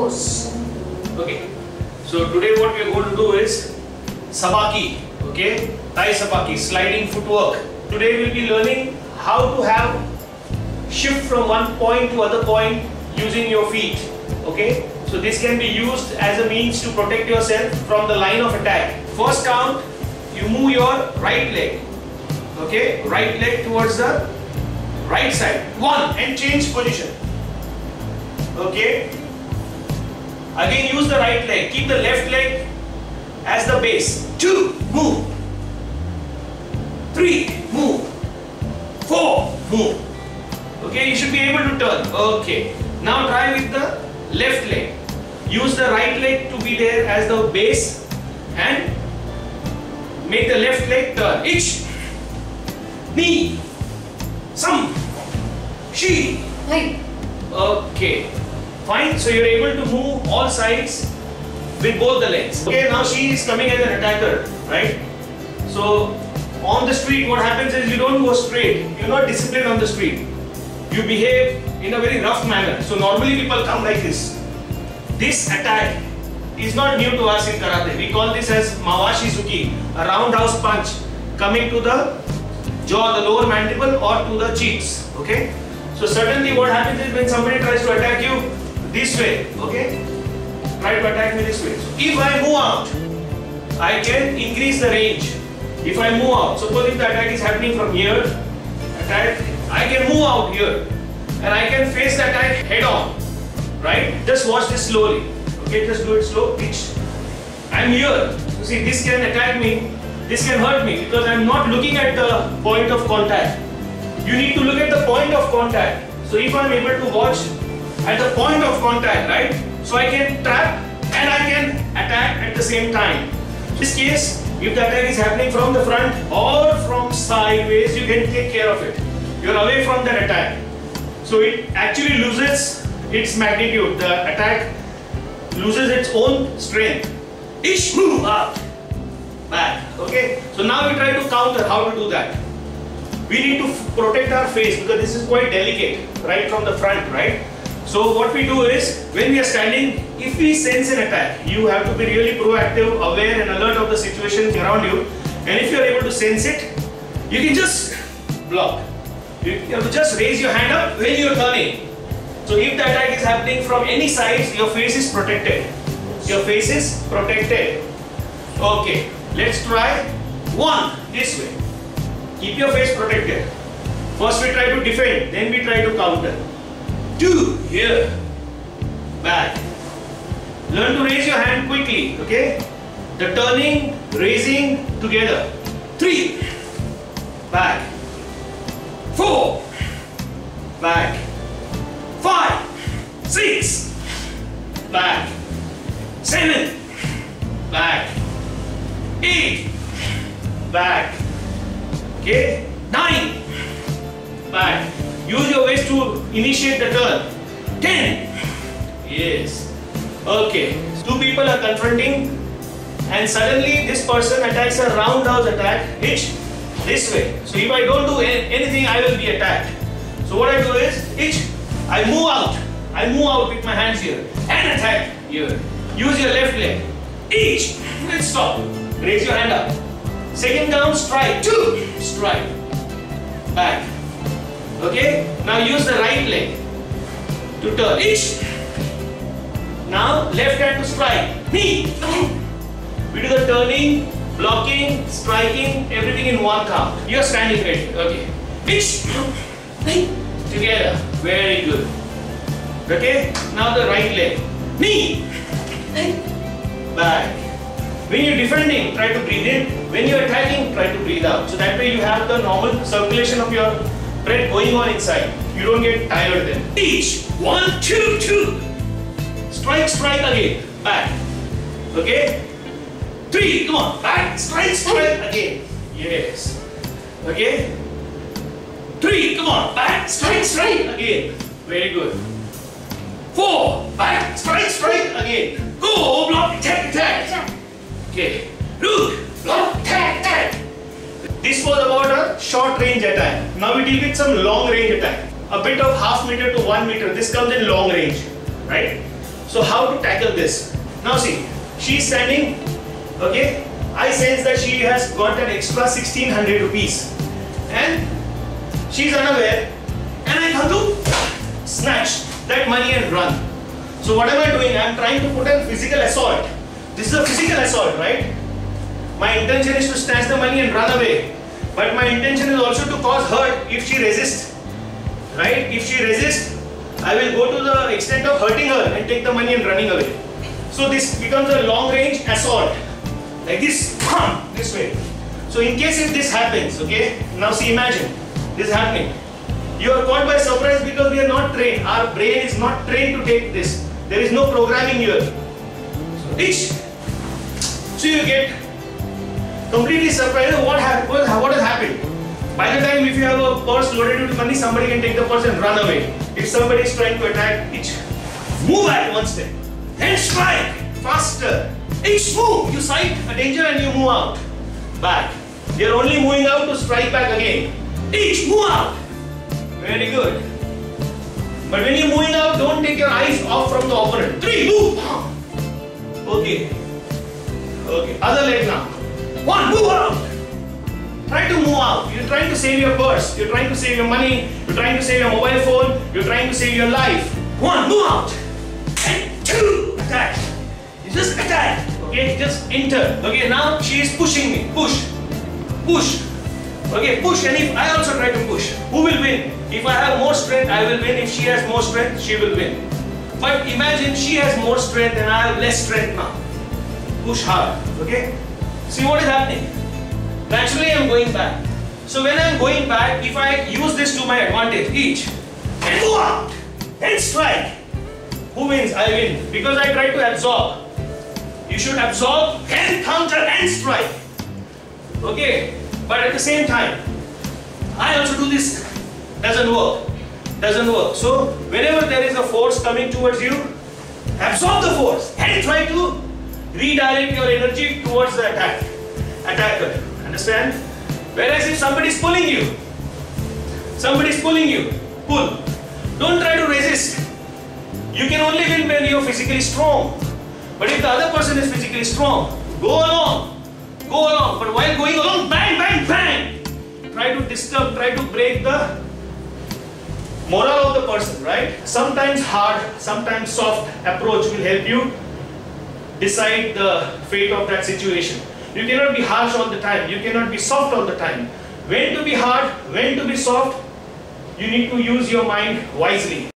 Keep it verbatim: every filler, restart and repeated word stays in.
course. Okay. So today what we are going to do is sabaki. Okay. Thai sabaki, sliding footwork. Today we will be learning how to have shift from one point to other point using your feet. Okay. So this can be used as a means to protect yourself from the line of attack. First count, you move your right leg. Okay. Right leg towards the right side. One, and change position. Okay. Again use the right leg. Keep the left leg as the base. Two, move. Three, move. Four, move. Okay, you should be able to turn. Okay. Now try with the left leg. Use the right leg to be there as the base and make the left leg turn. Ich, ni, sam, shi. Hey. Okay. Fine. So you're able to move all sides with both the legs. Okay, now she is coming as an attacker, right? So on the street what happens is you don't go straight. You're not disciplined on the street. You behave in a very rough manner. So normally people come like this. This attack is not new to us in karate. We call this as mawashi zuki, a roundhouse punch coming to the jaw, the lower mandible, or to the cheeks. Okay. So certainly what happens is when somebody tries to attack you this way, okay, try to attack me this way. So if I move out, I can increase the range. If I move out, suppose if the attack is happening from here, attack, I can move out here and I can face the attack head on, right? Just watch this slowly, okay, just do it slow, pitch. I'm here, you see this can attack me, this can hurt me because I'm not looking at the point of contact. You need to look at the point of contact. So if I'm able to watch at the point of contact, right? So I can trap and I can attack at the same time. In this case, if the attack is happening from the front or from sideways, you can take care of it. You're away from that attack. So it actually loses its magnitude. The attack loses its own strength. Ish, move out, back. Okay. So now we try to counter. How to do that? We need to protect our face because this is quite delicate, right from the front, right? So what we do is, when we are standing, if we sense an attack, you have to be really proactive, aware and alert of the situation around you. And if you are able to sense it, you can just block. You have to just raise your hand up when you are turning. So if the attack is happening from any side, your face is protected. Your face is protected. Okay, let's try one this way. Keep your face protected. First we try to defend, then we try to counter. Two, here, back. Learn to raise your hand quickly, okay? The turning, raising together. Three, back. Four, back. Five, six, back. Seven, back. Eight, back. Okay, nine, back. Use your waist to initiate the turn. Ten, yes. Okay, two people are confronting and suddenly this person attacks a roundhouse attack, hitch this way. So if I don't do anything, I will be attacked. So what I do is, hitch, I move out. I move out with my hands here and attack here. Use your left leg. Each, let's stop. Raise your hand up. Second count, strike. Two, strike. Back. Okay. Now use the right leg to turn. Each. Now left hand to strike. Knee. We do the turning, blocking, striking, everything in one count. You are standing ready. Okay. Each. Together. Very good. Okay. Now the right leg. Knee. Back. When you're defending, try to breathe in. When you're attacking, try to breathe out. So that way you have the normal circulation of your breath going on inside. You don't get tired then. Each. One, two, two. Strike, strike again. Back. Okay. Three. Come on. Back. Strike, strike again. Yes. Okay. Three. Come on. Back. Strike, strike again. Very good. Four. Back. Strike, strike again. Go. Block. Attack, attack. Okay. Look. Block. Attack, attack. This was about a short range attack. Now we deal with some long range attack. A bit of half meter to one meter. This comes in long range. Right? So how to tackle this? Now see, she's standing, okay? I sense that she has got an extra sixteen hundred rupees and she's unaware, and I have to snatch that money and run. So what am I doing? I am trying to put a physical assault. This is a physical assault, right? My intention is to snatch the money and run away. But my intention is also to cause hurt if she resists. Right? If she resists, I will go to the extent of hurting her and take the money and running away. So this becomes a long range assault. Like this, this way. So in case if this happens, okay? Now see, imagine this happening. You are caught by surprise because we are not trained. Our brain is not trained to take this. There is no programming here. So, ish. So you get completely surprised. What, ha what, what has happened? By the time if you have a purse loaded with money, somebody can take the purse and run away. If somebody is trying to attack, itch. Move back one step. Then strike. Faster. Itch, move. You sight a danger and you move out. Back. You are only moving out to strike back again. Itch, move out. Very good. But when you're moving out, don't take your eyes off from the opponent. Three, move. Okay. Okay. Other leg now. One, move out. Try to move out. You're trying to save your purse. You're trying to save your money. You're trying to save your mobile phone. You're trying to save your life. One, move out. And two, attack. You just attack. Okay, just enter. Okay, now she is pushing me. Push. Push. Okay, push. And if I also try to push, who will win? If I have more strength, I will win. If she has more strength, she will win. But imagine she has more strength and I have less strength now. Push hard. Okay? See what is happening? Naturally, I am going back. So when I am going back, if I use this to my advantage, each, and go out, and strike, who wins? I win. Because I try to absorb. You should absorb, and counter, and strike. Okay? But at the same time, I also do this. Doesn't work. Doesn't work. So whenever there is a force coming towards you, absorb the force and try to redirect your energy towards the attack. Attacker. Understand? Whereas if somebody is pulling you, somebody is pulling you, pull. Don't try to resist. You can only win when you are physically strong. But if the other person is physically strong, go along. Go along. But while going along, bang, bang, bang. Try to disturb, try to break the morale of the person, right? Sometimes hard, sometimes soft approach will help you decide the fate of that situation. You cannot be harsh all the time. You cannot be soft all the time. When to be hard, when to be soft, you need to use your mind wisely.